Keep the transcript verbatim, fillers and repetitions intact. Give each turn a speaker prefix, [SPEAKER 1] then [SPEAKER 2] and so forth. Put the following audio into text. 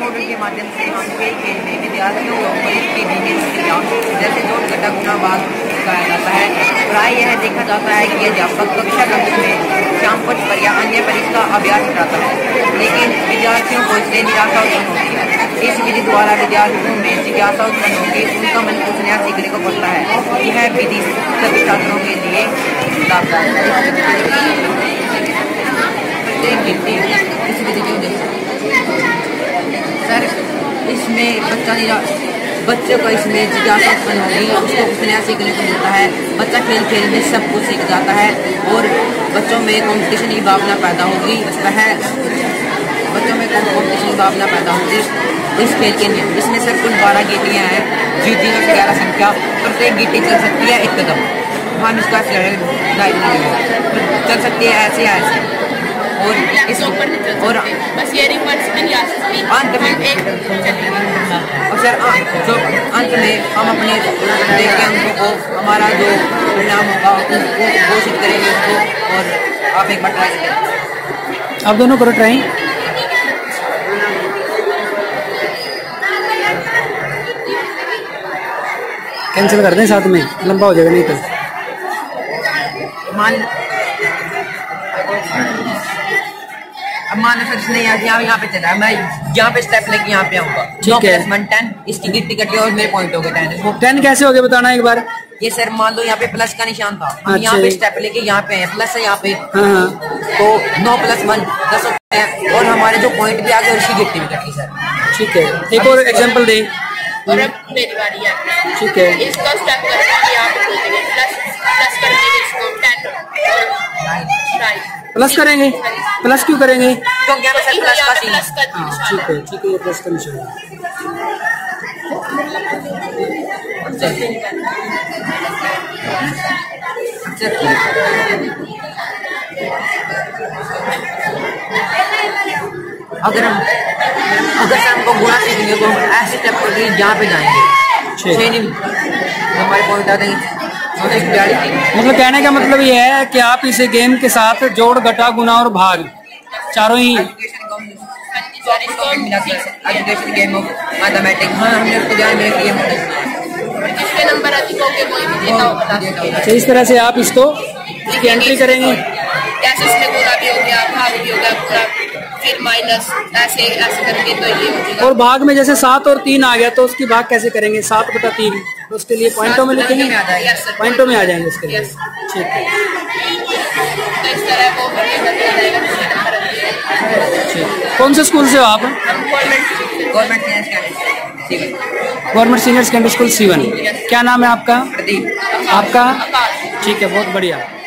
[SPEAKER 1] Model के माध्यम से हम खेल खेल में विद्यार्थियों को गणित की विभिन्न क्रियाओं जैसे जोड़ घटा गुणा भाग सिखाया जाता है। प्राय यह देखा जाता है कि अध्यापक कक्षा कक्ष में शाम पट पर या अन्य पर इसका अभ्यास कराता है, लेकिन विद्यार्थियों को इससे निराशा उत्पन्न होती है। इस विधि द्वारा विद्यार्थियों में जिज्ञासा उत्पन्न होगी, उनका मन कुछ नया सीखने को पड़ता है। यह विधि सभी छात्रों के लिए लाभदायक है। इस विधि की वजह से सर इसमें बच्चा बच्चे को इसमें जिज्ञासा उत्पन्न होगी, उसको कुछ नया सीखने को मिलता है। बच्चा खेल खेल में सब कुछ सीख जाता है और बच्चों में कंपटीशन की भावना पैदा होगी। वह बच्चों में कंपटीशन की भावना पैदा होगी इस खेल के नियम। इसमें सर कुल बारह गीटियाँ हैं, जीती में ग्यारह संख्या, प्रत्येक गीटी चल सकती है एक कदम। हम इसका चल सकती है ऐसे ऐसे और इस और
[SPEAKER 2] बस ये
[SPEAKER 1] अंत में और सर जो अंत में हम अपने देखते अंकों को हमारा जो परिणाम होगा वो घोषित करेंगे उसको। और आप एक बार ट्राई करें,
[SPEAKER 3] आप दोनों करो ट्राई। कैंसिल कर दें, साथ में लंबा हो जाएगा नहीं तो।
[SPEAKER 1] मान अब मान सर इसने यहाँ यहाँ पे चला, मैं यहाँ पे स्टेप लेके यहाँ पे आऊंगा।
[SPEAKER 3] ठीक है,
[SPEAKER 1] वन टेन इसकी गिट्टी कटी और मेरे पॉइंट हो गए टेन। वो
[SPEAKER 3] टेन कैसे हो गए बताना एक बार।
[SPEAKER 1] ये सर मान लो यहाँ पे प्लस का निशान था, हम
[SPEAKER 3] अच्छा।
[SPEAKER 1] यहाँ पे स्टेप लेके यहाँ पे हैं, प्लस है यहाँ पे।
[SPEAKER 3] हाँ।
[SPEAKER 1] तो नौ प्लस वन दस होते हैं और हमारे जो पॉइंट भी आ गए और इसकी गिट्टी भी कटी सर।
[SPEAKER 3] ठीक है, एक और एग्जांपल दें।
[SPEAKER 2] और अब मेरी बारी है।
[SPEAKER 3] ठीक है,
[SPEAKER 2] इसका स्टेप करके यहाँ पे खोलेंगे, प्लस प्लस करके इसको टेन
[SPEAKER 3] प्लस करेंगे। प्लस क्यों करेंगे?
[SPEAKER 1] क्योंकि यहाँ पे सर प्लस का सीन है।
[SPEAKER 3] हाँ ठीक है, ठीक है, ये प्लस का निशान है।
[SPEAKER 1] अगर हम अगर सर हमको गुणा सीखेंगे तो हम ऐसे स्टेप करके यहाँ पे जाएंगे, हमारे पॉइंट आ जाएंगे।
[SPEAKER 3] मतलब कहने का मतलब ये है कि आप इस गेम के साथ जोड़ घटा गुना और भाग चारों ही
[SPEAKER 1] एजुकेशन गेम ऑफ मैथमेटिक्स। हाँ हमने उसको ध्यान में रखिए,
[SPEAKER 2] जिसके नंबर अधिक होंगे वही विजेता होगा।
[SPEAKER 3] अच्छा, इस तरह से आप इसको इसकी एंट्री करेंगे।
[SPEAKER 2] ऐसे इसमें गुणा भी हो गया, भाग भी हो गया पूरा, फिर माइनस ऐसे ऐसे करके तो ये हो गया।
[SPEAKER 3] और भाग में जैसे सात और तीन आ गया तो उसकी भाग कैसे करेंगे? सात बटा तीन, तो उसके लिए पॉइंटों में लिखेंगे, पॉइंटों में आ जाएंगे उसके लिए। ठीक है,
[SPEAKER 2] तो इस तरह वो
[SPEAKER 3] कौन से स्कूल से हो आप?
[SPEAKER 1] Government government
[SPEAKER 3] government senior secondary school सीवन। क्या नाम है आपका?
[SPEAKER 1] प्रदीप।
[SPEAKER 3] आपका? ठीक है, बहुत बढ़िया।